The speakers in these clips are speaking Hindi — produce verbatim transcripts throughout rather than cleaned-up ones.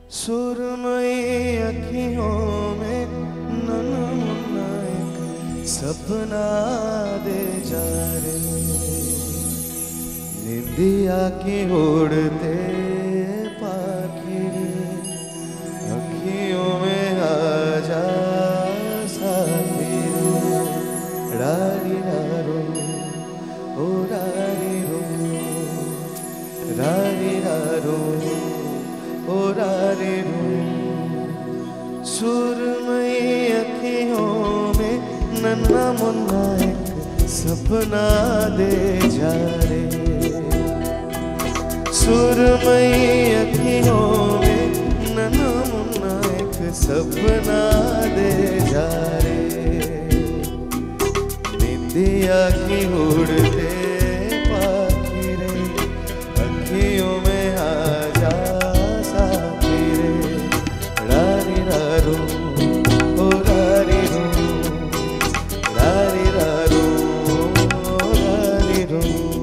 सुरमई अखियों में नन्हा एक सपना दे जा रे, निंदिया की उड़ते पाखी अखियों में आजा साथी रे, रारी रारो ओ रारी रो, रारी रारो ओ रारी रो। सुरमई अखियों में नन्हा मुन्ना एक सपना दे जा रे, सुरमई अखियों में नन्हा मुन्ना एक सपना दे जा रे, निंदिया की उड़ते पाखी रे, अखियों में आजा साथी रे, रारी रारो ओ रारी रो, रारी रारो ओ रारी रो।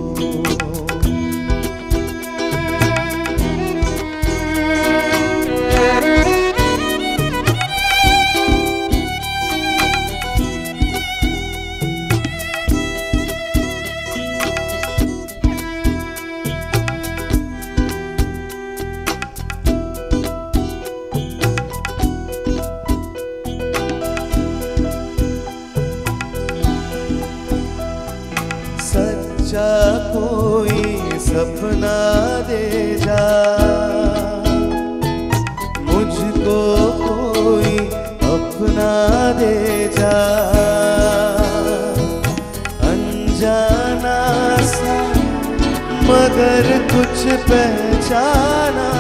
सच्चा कोई सपना दे जा, मुझको कोई अपना दे जा, अनजाना सा मगर कुछ पहचाना